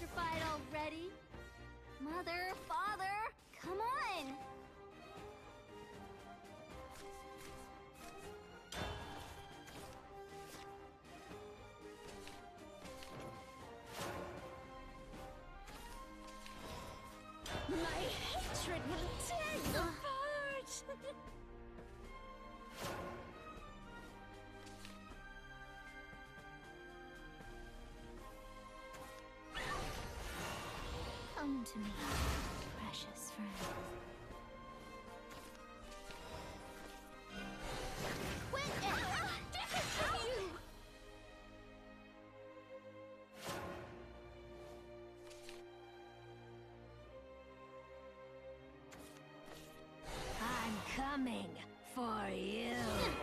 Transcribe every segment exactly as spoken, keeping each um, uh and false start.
electrified already? Mother, father, come on! My hatred will tear you apart! Come to me, precious friend. Quit it! Different from you! I'm coming for you!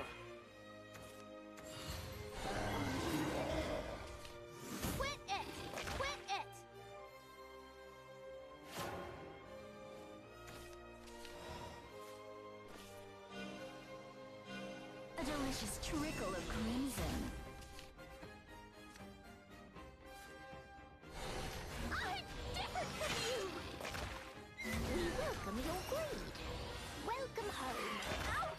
Quit it! Quit it! A delicious trickle of crimson. I'm different from you! We welcome your greed. Welcome home. Ow!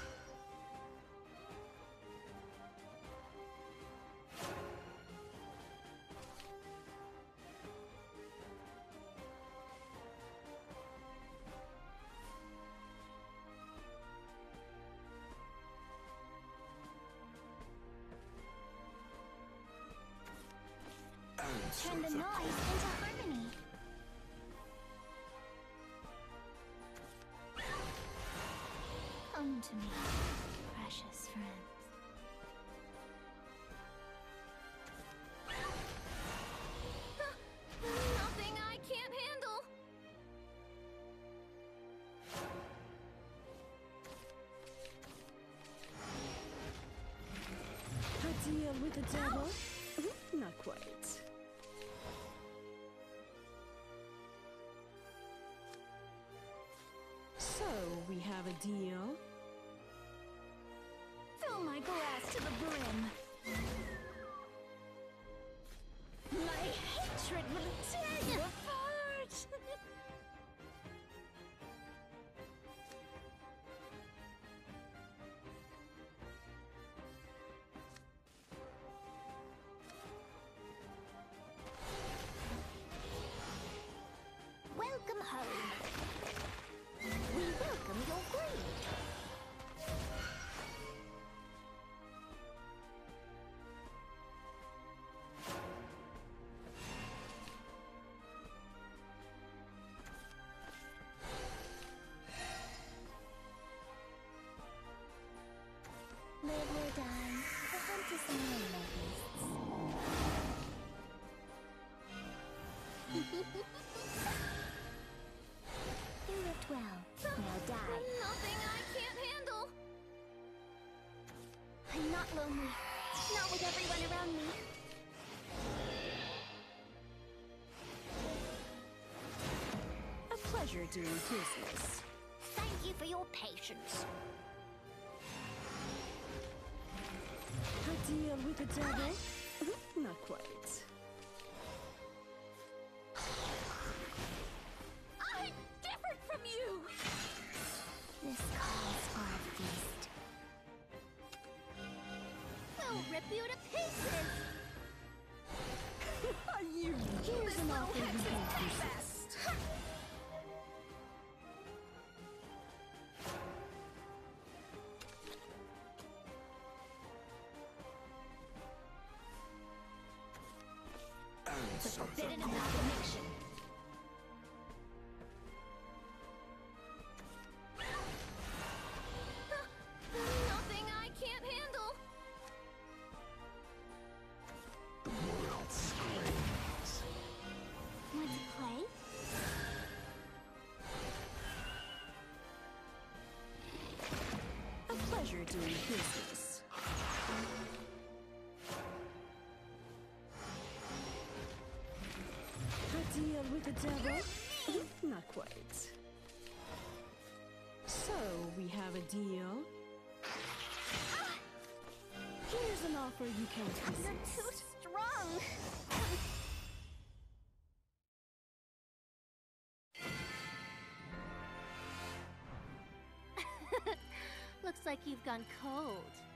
Turn the noise into harmony. Come to me, precious friends. Nothing I can't handle. A deal with the devil? Not quite. So, we have a deal? Fill my glass to the brim. My hatred will tear you apart! Welcome home. We welcome your greed. Live or die, the hunt is mine, my beasts. You lived well. Now die. Nothing I can't handle. I'm not lonely. Not with everyone around me. A pleasure doing business. Thank you for your patience. A deal with the devil? Not quite. I'm different from you! This calls for a feast. We'll rip you to pieces! You! Here's an offer you can resist. The forbidden amalgamation. Nothing I can't handle. The world screams. Want to play? A pleasure doing business. A deal with the devil? Not quite. So, we have a deal? Here's an offer you can't resist. You're too strong. Looks like you've gone cold.